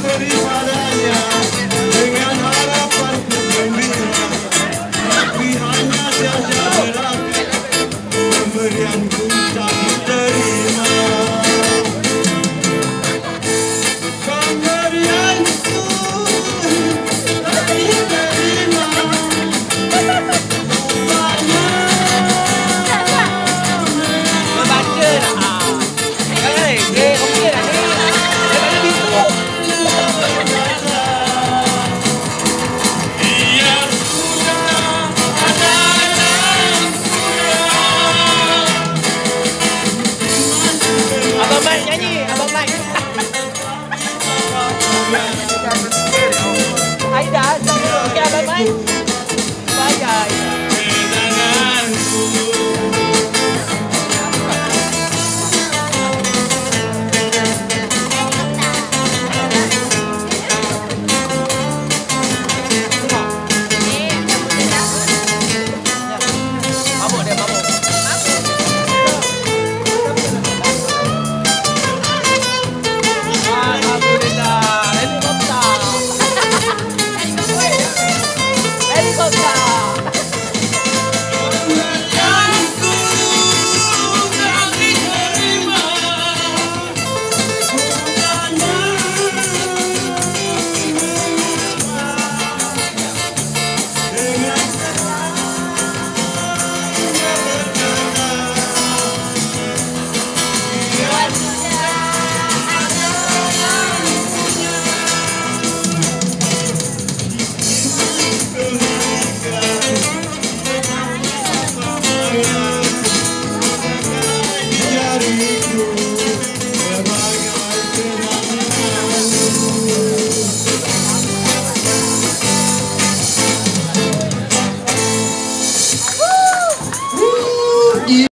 daripadanya dengan harapan gembira, tapi hanya saja berarti pemberianku tak diterima. Pemberianku tak diterima. Baca dah. Okey dah ni. Daripada pintu. Ia sudah ada yang Abang Mike nyanyi, Abang Mike. Aida, okey Abang Mike. Bye.